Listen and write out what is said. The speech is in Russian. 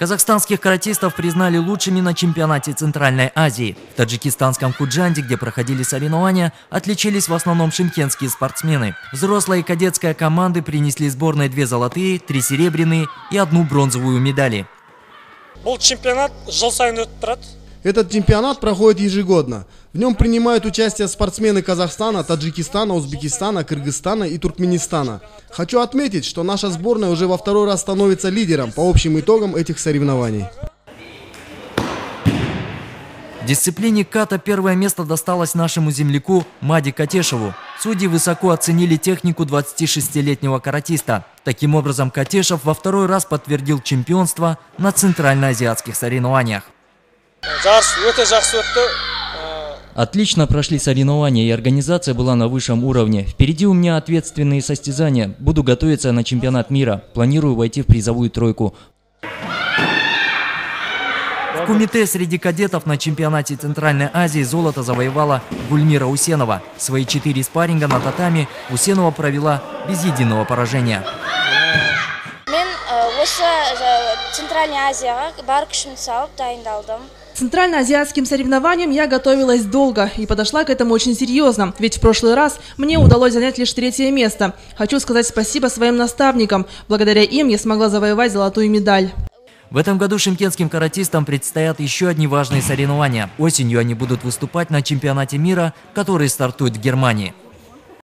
Казахстанских каратистов признали лучшими на чемпионате Центральной Азии. В таджикистанском Худжанде, где проходили соревнования, отличились в основном шымкентские спортсмены. Взрослая и кадетская команды принесли сборной 2 золотые, 3 серебряные и 1 бронзовую медали. Этот чемпионат проходит ежегодно. В нем принимают участие спортсмены Казахстана, Таджикистана, Узбекистана, Кыргызстана и Туркменистана. Хочу отметить, что наша сборная уже во 2-й раз становится лидером по общим итогам этих соревнований. В дисциплине ката первое место досталось нашему земляку Мади Катешеву. Судьи высоко оценили технику 26-летнего каратиста. Таким образом, Катешев во 2-й раз подтвердил чемпионство на центральноазиатских соревнованиях. Отлично прошли соревнования, и организация была на высшем уровне. Впереди у меня ответственные состязания. Буду готовиться на чемпионат мира. Планирую войти в призовую тройку. В кумите среди кадетов на чемпионате Центральной Азии золото завоевала Гульмира Усенова. Свои 4 спарринга на татами Усенова провела без единого поражения. Центральноазиатским соревнованиям я готовилась долго и подошла к этому очень серьезно, ведь в прошлый раз мне удалось занять лишь 3-е место. Хочу сказать спасибо своим наставникам. Благодаря им я смогла завоевать золотую медаль. В этом году шымкентским каратистам предстоят еще одни важные соревнования. Осенью они будут выступать на чемпионате мира, который стартует в Германии.